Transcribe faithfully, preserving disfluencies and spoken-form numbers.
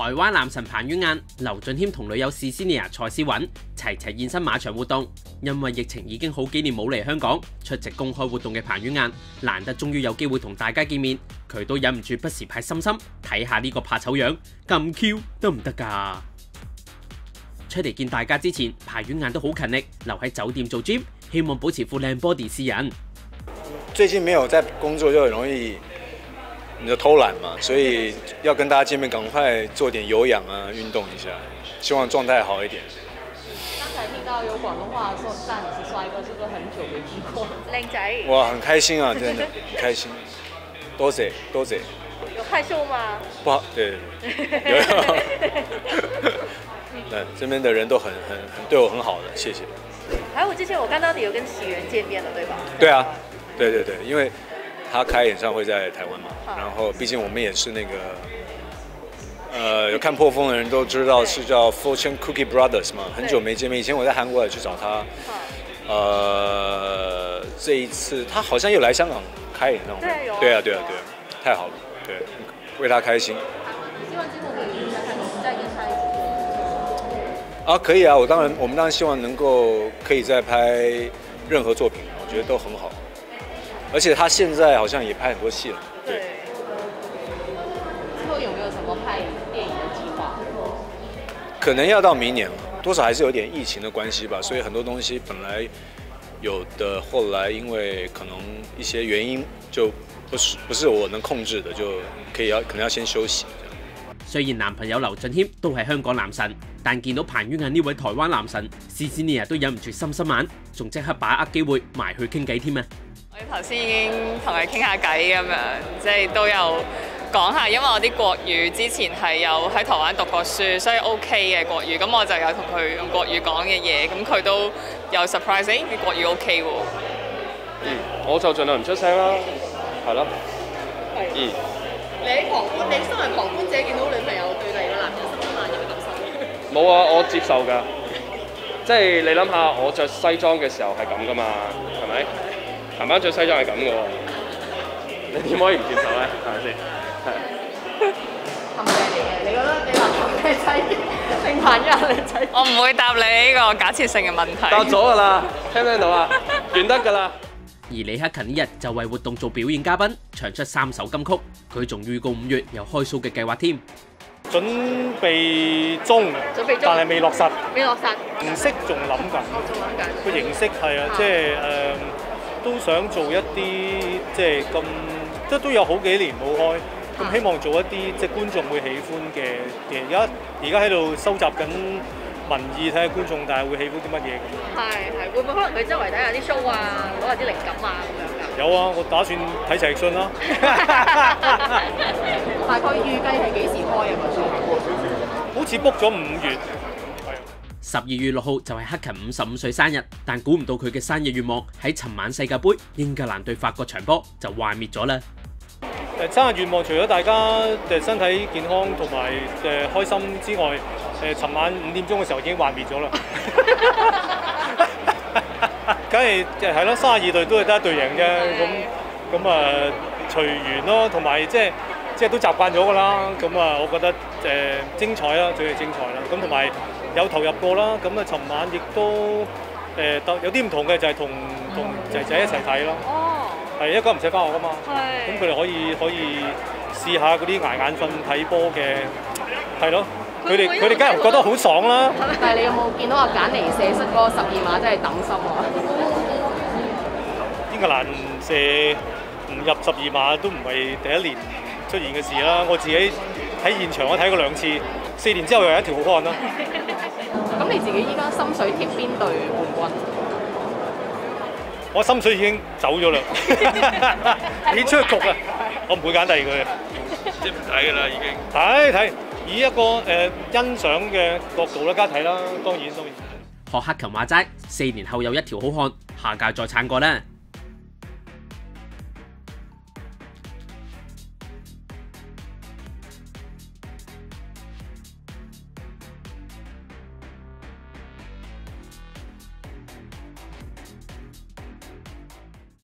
台灣男神彭于晏、劉俊謙同女友 Cecilia 蔡思韻齊齊現身馬場活動。因為疫情已經好幾年冇嚟香港出席公開活動嘅彭于晏，難得終於有機會同大家見面，佢都忍唔住不時派心心睇下呢個怕醜樣咁 Q 得唔得㗎？出嚟見大家之前，彭于晏都好勤力，留喺酒店做 gym， 希望保持副靚 body 示人。 最近沒有在工作，就很容易你就偷懶嘛，所以要跟大家見面，趕快做點有氧啊，運動一下，希望狀態好一點。 剛才聽到有廣東話說讚你是帥哥，是不是很久沒聽過？靚仔。 哇，很開心啊，真的很開心。多謝多謝。 有害羞嗎？ 不好，對對對，有有。對，這邊的人都很很很對我很好的，謝謝。 還有之前我看到你有跟喜源見面了，對吧？ 對啊，對對對，因為他開演唱會在台灣嘛，然後畢竟我們也是那個，呃，有看破風的人都知道是叫 Fortune Cookie Brothers 嘛，很久沒見面。以前我在韓國也去找他，呃，這一次他好像又來香港開演唱會，對啊對啊對啊，太好了，對，為他開心。 希望之後可以再看再跟他一起。 啊，可以啊，我當然，我們當然希望能夠可以再拍任何作品，我覺得都很好。而且他現在好像也拍很多戲了。對。 之後有沒有什麼拍電影的計劃？ 可能要到明年了，多少還是有點疫情的關係吧，所以很多東西本來有的，後來因為可能一些原因就不是不是我能控制的，就可以要可能要先休息。 雖然男朋友劉俊謙都係香港男神，但見到彭于晏呢位台灣男神 Cecilia 都忍唔住心心眼，仲即刻把握機會埋去傾偈添啊！ 我哋頭先已經同佢傾下偈咁樣，即係都有講下，因為我啲國語之前係有喺台灣讀過書，所以 OK 嘅國語，咁我就有同佢用國語講嘅嘢，咁佢都有 surprise， 誒啲國語 OK 喎。 嗯，我就盡量唔出聲啦，係咯。係。嗯。 你喺旁觀，你身為旁觀者見到女朋友對第二個男人心心眼有咩感受？ 冇啊，我接受㗎。即係你諗下，我着西裝嘅時候係咁㗎嘛，係咪？男人着西裝係咁嘅喎，你點可以唔接受咧？係咪先？係。 係咪嚟嘅？你覺得你男朋友靚仔定彭于晏靚仔？ 我唔會答你呢個假設性嘅問題。 答咗㗎啦，聽唔聽到啊？完得㗎啦。 而李克勤呢日就為活動做表演嘉賓，唱出三首金曲。佢仲預告五月有開 show 嘅計劃添。 準備中，但係未落實。 未落實。 形式仲諗緊。 仲諗緊。 個形式係啊，即係誒都想做一啲即係咁，即係都有好幾年冇開，咁希望做一啲即係觀眾會喜歡嘅嘢。而家而家喺度收集緊民意，睇下觀眾大係會喜歡啲乜嘢咁。係係，會唔會可能佢周圍睇下啲 show 啊，攞下啲靈感啊咁樣㗎？ 有啊，我打算睇陳奕迅啦。 大概預計係幾時開啊？個 show 好似 book 咗五月。 十二月六號就係克勤五十五歲生日，但估唔到佢嘅生日願望喺尋晚世界盃英格蘭對法國場波就幻滅咗啦。 誒生日願望除咗大家誒身體健康同埋誒開心之外，誒尋晚五點鐘嘅時候已經幻滅咗啦。梗係誒係咯，三十二隊都係得一隊贏啫，咁咁啊隨緣咯，同埋即係即係都習慣咗㗎啦。咁啊，我覺得誒精彩啦，最係精彩啦。咁同埋有投入過啦。咁啊，尋晚亦都誒特有啲唔同嘅，就係同同仔仔一齊睇咯。係一個唔使翻學㗎嘛，咁佢哋可以可以試下嗰啲捱眼瞓睇波嘅，係咯，佢哋佢哋梗係覺得好爽啦。 但係你有冇見到阿簡尼射失嗰個十二碼真係等心啊？ 英格蘭射唔入十二碼都唔係第一年出現嘅事啦。我自己喺現場我睇過兩次，四年之後又有一條好漢啦。 咁你自己依家心水貼邊隊冠軍？ 我心水已經走咗啦，已經出局啦，我唔會揀第二個嘅，即係唔睇㗎啦已經。睇睇，以一個誒、呃、欣賞嘅角度咧，加睇啦，當然當然。 學克勤話齋，四年後有一條好漢，下屆再撐過啦。